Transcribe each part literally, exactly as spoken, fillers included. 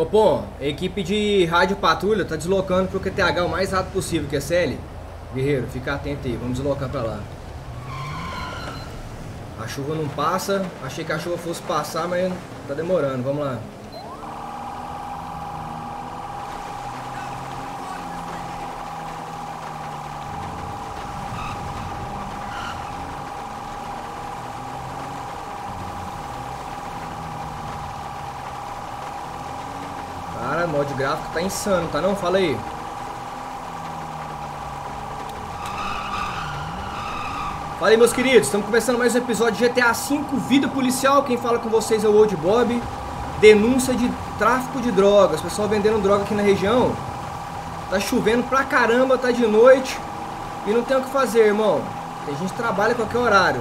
Copom, a equipe de rádio patrulha tá deslocando pro Q T H o mais rápido possível, que é C L. Guerreiro, fica atento aí, vamos deslocar pra lá. A chuva não passa, achei que a chuva fosse passar, mas tá demorando, vamos lá. Cara, mod gráfico tá insano, tá não? Fala aí. Fala aí, meus queridos, estamos começando mais um episódio de G T A cinco, Vida Policial. Quem fala com vocês é o Old Bob. Denúncia de tráfico de drogas, pessoal vendendo droga aqui na região. Tá chovendo pra caramba, tá de noite e não tem o que fazer, irmão. A gente trabalha a qualquer horário.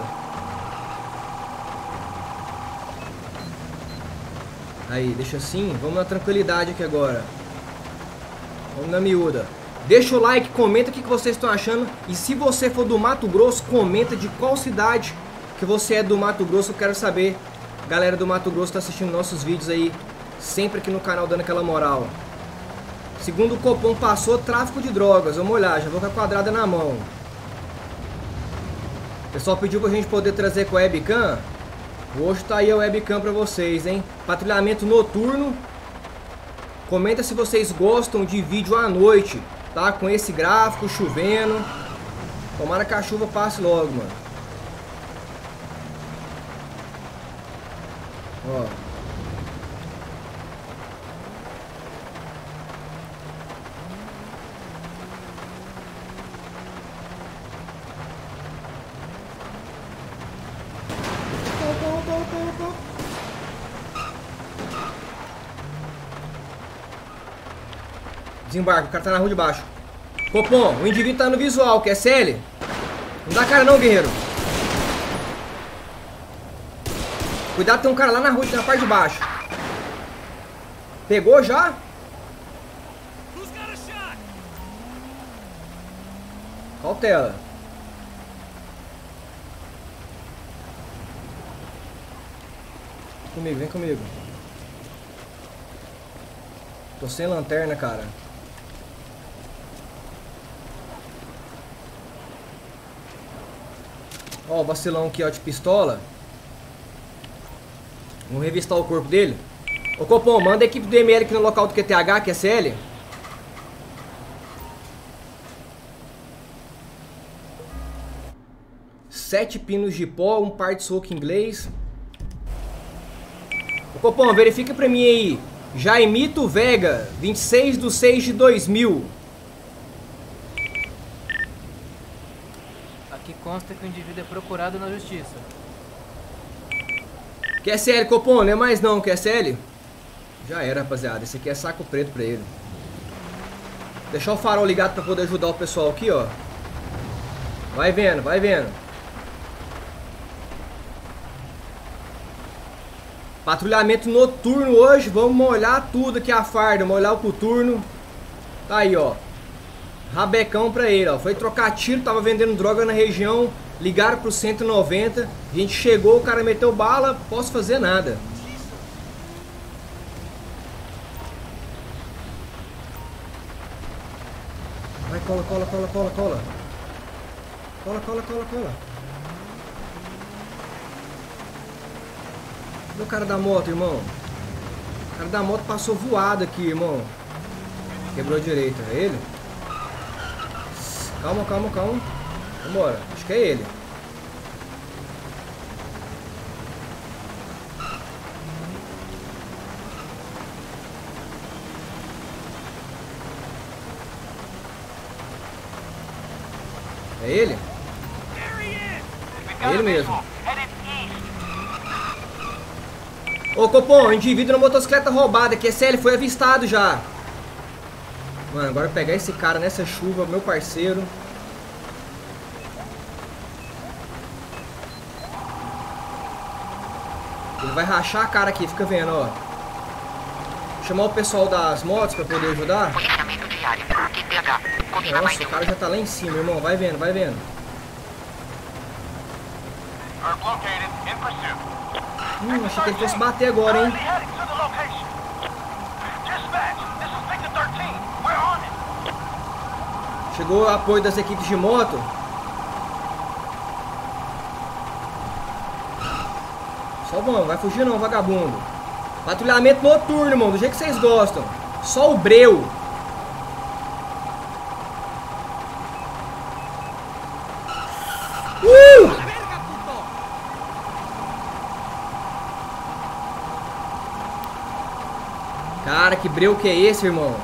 Aí, deixa assim, vamos na tranquilidade aqui agora. Vamos na miúda. Deixa o like, comenta o que vocês estão achando. E se você for do Mato Grosso, comenta de qual cidade que você é do Mato Grosso. Eu quero saber. Galera do Mato Grosso tá assistindo nossos vídeos aí, sempre aqui no canal, dando aquela moral. Segundo o Copom passou, tráfico de drogas. Vamos olhar, já vou com a quadrada na mão. O pessoal pediu pra gente poder trazer com a webcam. Hoje tá aí a webcam pra vocês, hein? Patrulhamento noturno. Comenta se vocês gostam de vídeo à noite, tá? Com esse gráfico, chovendo. Tomara que a chuva passe logo, mano. Ó. Desembarque, o cara tá na rua de baixo. Copom, o indivíduo tá no visual, que é C L. Não dá cara não, guerreiro. Cuidado, tem um cara lá na rua, na parte de baixo. Pegou já? Cautela. Vem comigo, vem comigo. Tô sem lanterna, cara. Ó, o vacilão aqui, ó, de pistola. Vamos revistar o corpo dele. Ô, Copom, manda a equipe do M L aqui no local do Q T H, que é C L. Sete pinos de pó, um par de soco inglês. Ô, Copom, verifica pra mim aí. Jaimito Vega, vinte e seis de seis de dois mil. Aqui consta que o indivíduo é procurado na justiça. Q S L, Copom, não é mais não, Q S L? Já era, rapaziada, esse aqui é saco preto pra ele. Deixar o farol ligado pra poder ajudar o pessoal aqui, ó. Vai vendo, vai vendo. Patrulhamento noturno hoje, vamos molhar tudo aqui a farda, molhar o coturno. Tá aí, ó. Rabecão pra ele, ó. Foi trocar tiro, tava vendendo droga na região. Ligaram pro cento e noventa. A gente chegou, o cara meteu bala. Posso fazer nada. Vai, cola, cola, cola, cola, cola. Cola, cola, cola, cola. Cadê o cara da moto, irmão? O cara da moto passou voado aqui, irmão. Quebrou a direita, é ele? Calma, calma, calma. Vambora, acho que é ele. É ele? É ele mesmo. Ô, Copom, indivíduo na motocicleta roubada, que é C L, foi avistado já. Mano, agora pegar esse cara nessa chuva, meu parceiro. Ele vai rachar a cara aqui, fica vendo, ó. Chamar o pessoal das motos pra poder ajudar. Nossa, o cara já tá lá em cima, irmão. Vai vendo, vai vendo. Hum, achei que ele fosse bater agora, hein. Chegou o apoio das equipes de moto. Só vamos, vai fugir não, vagabundo. Patrulhamento noturno, irmão, do jeito que vocês gostam. Só o breu. Uh! Cara, que breu que é esse, irmão?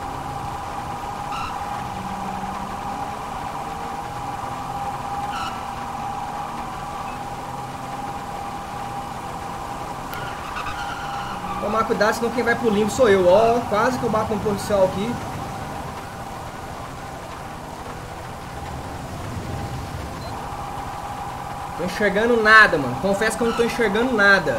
Tomar cuidado, senão quem vai pro limbo sou eu. Ó, quase que eu bato no policial aqui. Tô enxergando nada, mano. Confesso que eu não tô enxergando nada.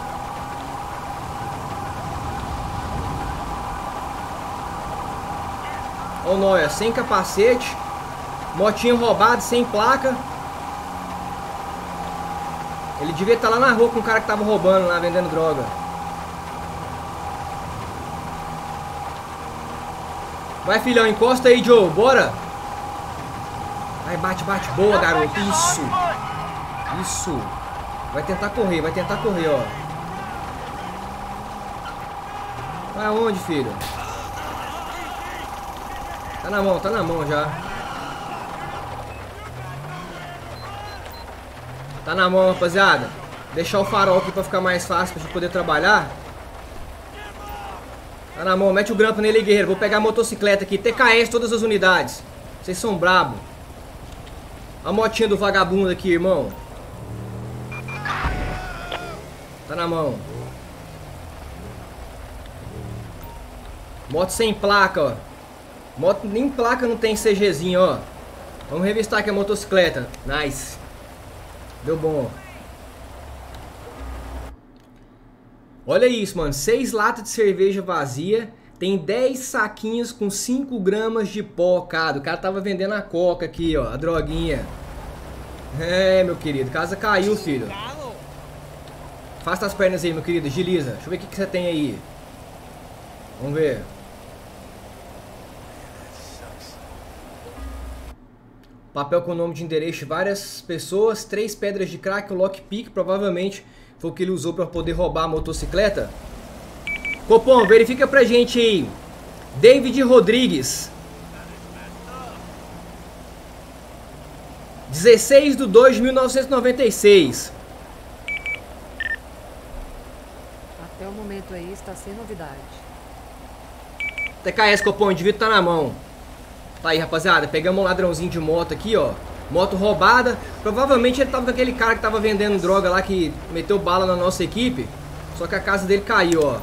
Ó, nóia, sem capacete. Motinho roubado, sem placa. Ele devia estar lá na rua com o cara que tava roubando lá, vendendo droga. Vai, filhão, encosta aí, Joe, bora. Vai, bate, bate, boa, garoto, isso. Isso. Vai tentar correr, vai tentar correr, ó. Vai aonde, filho? Tá na mão, tá na mão já. Tá na mão, rapaziada. Deixar o farol aqui pra ficar mais fácil pra gente poder trabalhar. Tá na mão, mete o grampo nele aí, guerreiro. Vou pegar a motocicleta aqui, T K S, todas as unidades. Vocês são brabo. A motinha do vagabundo aqui, irmão. Tá na mão. Moto sem placa, ó. Moto nem placa não tem C Gzinho, ó. Vamos revistar aqui a motocicleta. Nice. Deu bom. Olha isso, mano. seis latas de cerveja vazia. Tem dez saquinhos com cinco gramas de pó, cara. O cara tava vendendo a coca aqui, ó. A droguinha. É, meu querido. Casa caiu, filho. Afasta as pernas aí, meu querido. Agiliza. Deixa eu ver o que, que você tem aí. Vamos ver. Papel com nome de endereço de várias pessoas. Três pedras de crack, o lockpick. Provavelmente foi o que ele usou para poder roubar a motocicleta. Copom, verifica pra gente aí. David Rodrigues. dezesseis de dois de mil novecentos e noventa e seis. Até o momento aí está sem novidade. T K S, Copom, o indivíduo tá na mão. Tá aí, rapaziada. Pegamos um ladrãozinho de moto aqui, ó. Moto roubada. Provavelmente ele tava com aquele cara que tava vendendo droga lá, que meteu bala na nossa equipe. Só que a casa dele caiu, ó.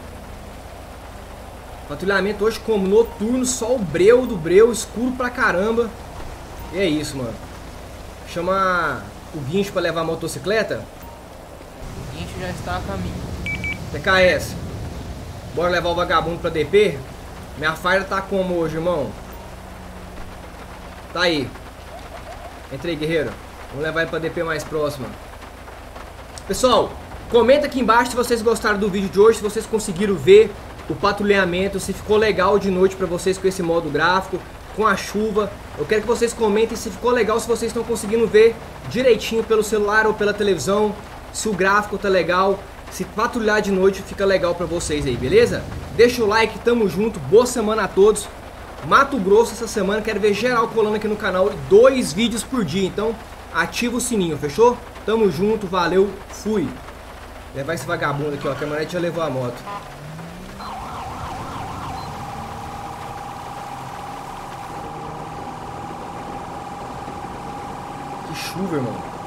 Patrulhamento hoje como noturno, só o breu do breu, escuro pra caramba. E é isso, mano. Chama o guincho pra levar a motocicleta. O guincho já está a caminho. T K S. Bora levar o vagabundo pra D P. Minha farda tá como hoje, irmão? Tá aí. Entrei, guerreiro. Vamos levar ele pra D P mais próxima. Pessoal, comenta aqui embaixo se vocês gostaram do vídeo de hoje, se vocês conseguiram ver o patrulhamento, se ficou legal de noite pra vocês com esse modo gráfico, com a chuva. Eu quero que vocês comentem se ficou legal, se vocês estão conseguindo ver direitinho pelo celular ou pela televisão, se o gráfico tá legal, se patrulhar de noite fica legal pra vocês aí, beleza? Deixa o like, tamo junto, boa semana a todos. Mato Grosso essa semana, quero ver geral colando aqui no canal, dois vídeos por dia, então ativa o sininho, fechou? Tamo junto, valeu, fui. Levar esse vagabundo aqui, ó, que a manete já levou a moto. Que chuva, irmão.